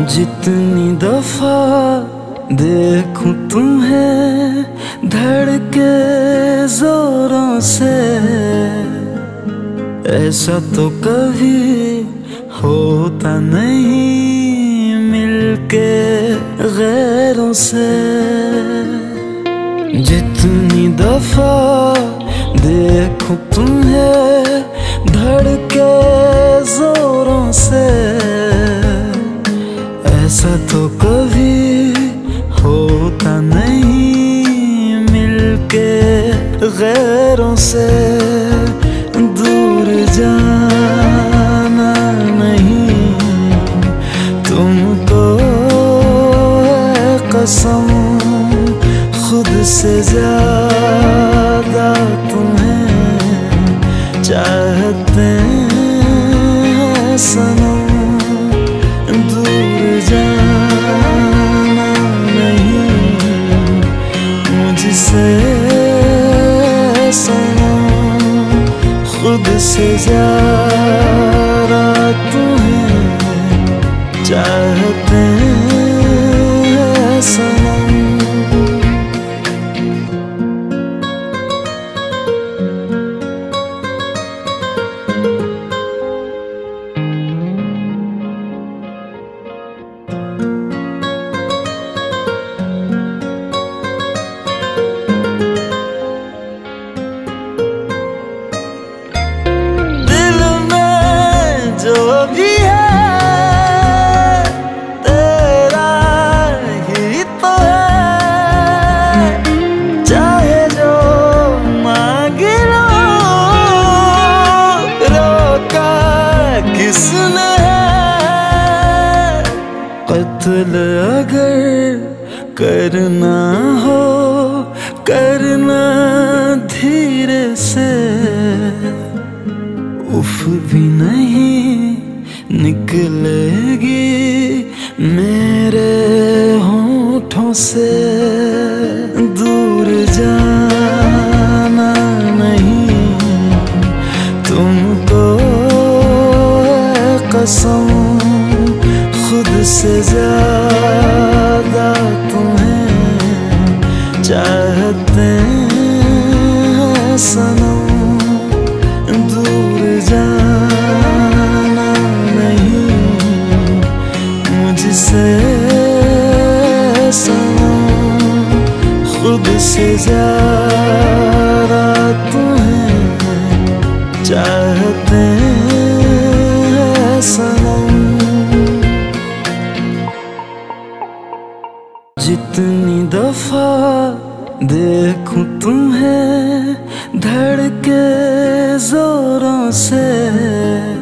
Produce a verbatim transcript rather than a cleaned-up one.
जितनी दफा देखूं तुम्हें धड़के जोरों से, ऐसा तो कभी होता नहीं मिलके गैरों से। जितनी दफा देखूं तुम्हें धड़के जोरों से, ऐसा तो कभी होता नहीं मिलके गैरों से। दूर जाना नहीं तुमको है कसम, खुद से ज्यादा तुम्हें चाहते हैं सनम। दूर जाना नहीं मुझसे सनम, खुद से ज्यादा तुम्हें चाहते हैं सनम। जो भी है तेरा ही तो है, चाहे जो मांग लो, रोका किसने है। कत्ल अगर करना हो करना धीरे से, उफ भी नहीं निकलेगी मेरे होठों से। दूर जाना नहीं तुमको है कसम, खुद से ज्यादा तुम्हें चाहते हैं सनम। दूर जाना नहीं मुझसे सनम, खुद से ज्यादा तुम्हें चाहते हैं सनम। जितनी दफा देखूं तुम्हें धड़के जोरों से,